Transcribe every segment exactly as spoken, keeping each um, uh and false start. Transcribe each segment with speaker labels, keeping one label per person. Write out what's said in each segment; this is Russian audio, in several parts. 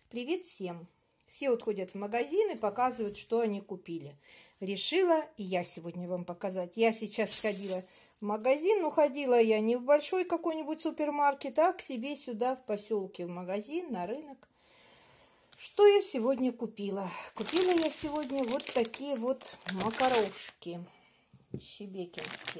Speaker 1: Привет всем! Все вот ходят в магазин и показывают, что они купили. Решила и я сегодня вам показать. Я сейчас сходила в магазин, но ходила я не в большой какой-нибудь супермаркет, а к себе сюда в поселке в магазин, на рынок. Что я сегодня купила? Купила я сегодня вот такие вот макарошки шебекинские.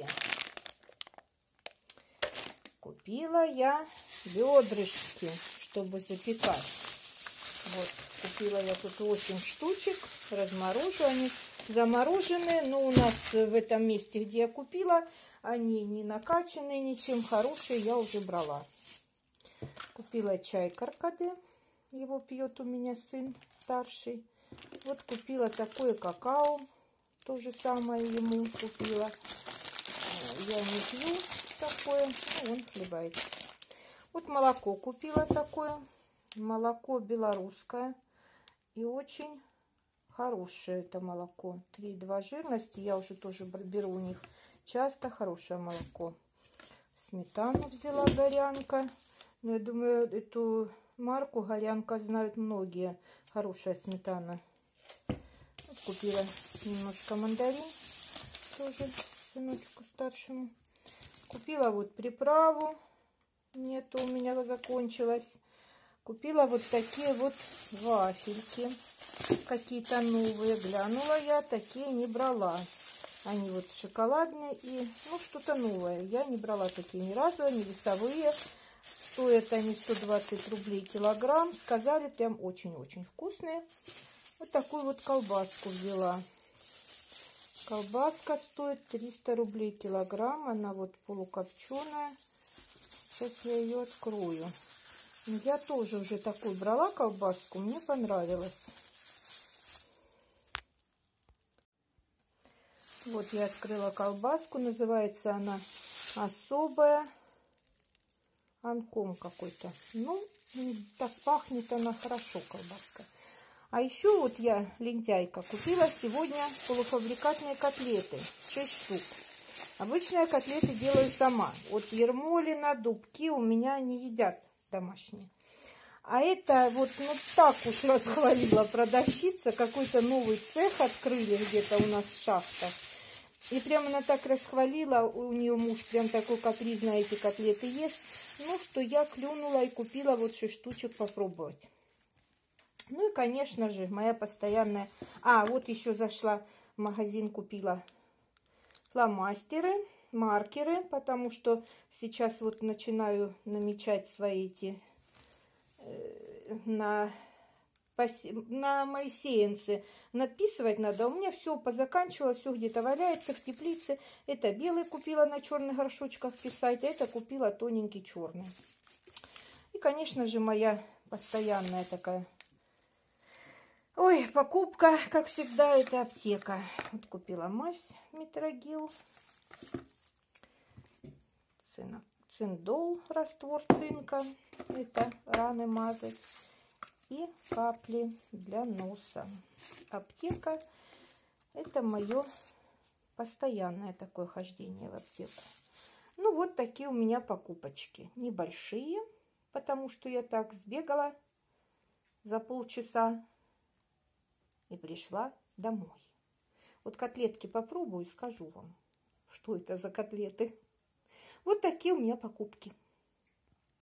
Speaker 1: Купила я бедрышки, чтобы запекать. Вот, купила я тут восемь штучек, разморожу, они замороженные, но у нас в этом месте, где я купила, они не накачанные ничем, хорошие, я уже брала. Купила чай каркаде, его пьет у меня сын старший. Вот купила такое какао, то же самое ему купила. Я не пью такое, ну, он хлебает. Вот молоко купила такое. Молоко белорусское и очень хорошее это молоко. три и два жирности. Я уже тоже беру у них часто. Хорошее молоко. Сметану взяла Горянка. Но я думаю, эту марку Горянка знают многие. Хорошая сметана. Вот купила немножко мандарин. Тоже сыночку старшему. Купила вот приправу. Нету, у меня закончилась. Купила вот такие вот вафельки, какие-то новые. Глянула я, такие не брала. Они вот шоколадные и, ну, что-то новое. Я не брала такие ни разу, они весовые. Стоят они сто двадцать рублей килограмм. Сказали, прям очень-очень вкусные. Вот такую вот колбаску взяла. Колбаска стоит триста рублей килограмм. Она вот полукопченая. Сейчас я ее открою. Я тоже уже такую брала колбаску, мне понравилось. Вот я открыла колбаску, называется она особая, анком какой-то. Ну, так пахнет она хорошо, колбаска. А еще вот я, лентяйка, купила сегодня полуфабрикатные котлеты, шесть штук. Обычно я котлеты делаю сама. Вот ермолина, дубки у меня не едят домашние. А это вот, ну, так уж расхвалила продавщица. Какой-то новый цех открыли где-то у нас в шахтах. И прям она так расхвалила. У нее муж прям такой капризный эти котлеты ест. Ну, что я клюнула и купила вот шесть штучек попробовать. Ну и, конечно же, моя постоянная... А, вот еще зашла в магазин, купила фломастеры, маркеры, потому что сейчас вот начинаю намечать свои эти э, на, на мои сеянцы. Надписывать надо. У меня все позаканчивалось, все где-то валяется в теплице. Это белый купила на черных горшочках писать, а это купила тоненький черный. И, конечно же, моя постоянная такая... Ой, покупка, как всегда, это аптека. Вот купила мазь Метрогил, циндол, раствор цинка, это раны мазать, и капли для носа. Аптека, это мое постоянное такое хождение в аптеку. Ну, вот такие у меня покупочки. Небольшие, потому что я так сбегала за полчаса и пришла домой. Вот котлетки попробую и скажу вам, что это за котлеты. Вот такие у меня покупки.